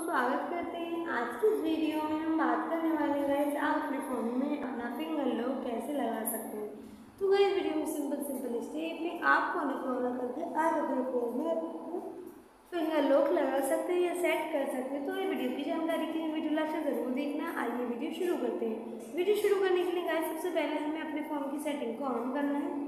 स्वागत करते हैं। आज की इस वीडियो में हम बात करने वाले हैं गाइस, आप अपने फ़ोन में अपना फिंगर लॉक कैसे लगा सकते हैं। तो गाइस वीडियो में सिंपल स्टेप है, आप फ़ोन फॉलो करके आप अपने फ़ोन में फिंगर लॉक लगा सकते हैं या सेट कर सकते हैं। तो ये वीडियो की जानकारी के लिए वीडियो लास्ट तक जरूर देखना। आइए वीडियो शुरू करते हैं। वीडियो शुरू करने के लिए गाइस सबसे पहले हमें अपने फ़ोन की सेटिंग को ऑन करना है।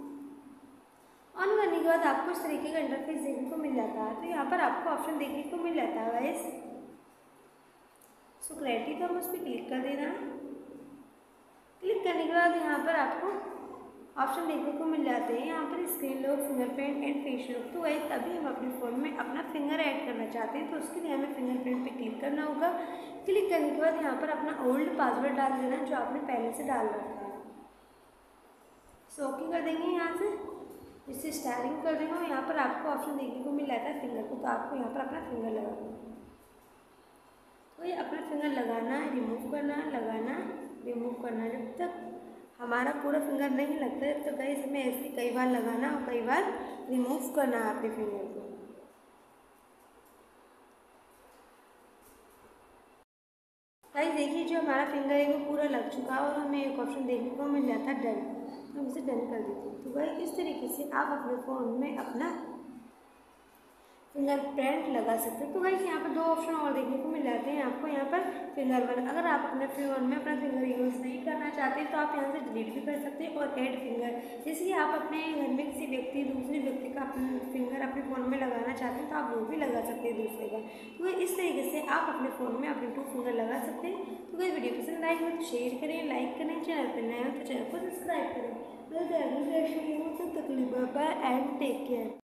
ऑन करने के बाद आपको इस तरीके का इंटरफेस देखने को मिल जाता है। तो यहाँ पर आपको ऑप्शन देखने को मिल जाता है गाइस सिक्योरिटी, तो हम उस पर क्लिक कर देना। क्लिक करने के बाद यहाँ पर आपको ऑप्शन देखने को मिल जाते हैं। यहाँ पर screen lock, fingerprint and face lock. तो गाइस अभी हम अपने फ़ोन में अपना फिंगर ऐड करना चाहते हैं, तो उसके लिए हमें फिंगरप्रिंट पे क्लिक करना होगा। क्लिक करने के बाद यहाँ पर अपना ओल्ड पासवर्ड डाल देना जो आपने पहले से डाल रखा है। ओके कर देंगे। यहाँ से इससे स्टाइलिंग कर देंगे। यहाँ पर आपको ऑप्शन देखने को मिल जाता है फिंगर को, तो आपको यहाँ पर अपना फिंगर लगाना है। तो ये अपना फिंगर लगाना है, रिमूव करना है, लगाना रिमूव करना है। जब तक हमारा पूरा फिंगर नहीं लगता है तो गाइस हमें ऐसे कई बार लगाना और कई बार रिमूव करना है अपने फिंगर को। गाइस देखिए जो हमारा फिंगर है वो पूरा लग चुका है और हमें एक ऑप्शन देखने को मिल जाता है डन। हम इसे डन कर देते हैं। तो गाइस इस तरीके से आप अपने फ़ोन में अपना फिंगरप्रिंट लगा सकते हैं। तो गाइस यहाँ पर दो ऑप्शन और देखने को मिल जाते हैं आपको। यहाँ पर फिंगर वन, अगर आप अपने फ़ोन में अपना फिंगर यूज़ नहीं करना चाहते तो आप यहाँ से डिलीट भी कर सकते हैं। और ऐड फिंगर, जैसे कि आप अपने घर में किसी व्यक्ति दूसरे व्यक्ति का अपना फिंगर अपने फ़ोन में लगाना चाहते हैं तो आप वो भी लगा सकते हैं दूसरे का। तो इस तरीके से आप अपने फ़ोन में अपने 2 फिंगर लगा सकते हैं। तो गाइस वीडियो पसंद आए तो शेयर करें, लाइक करें, चैनल पर नए हो तो चैनल को सब्सक्राइब करें। तक बाय एंड टेक केयर।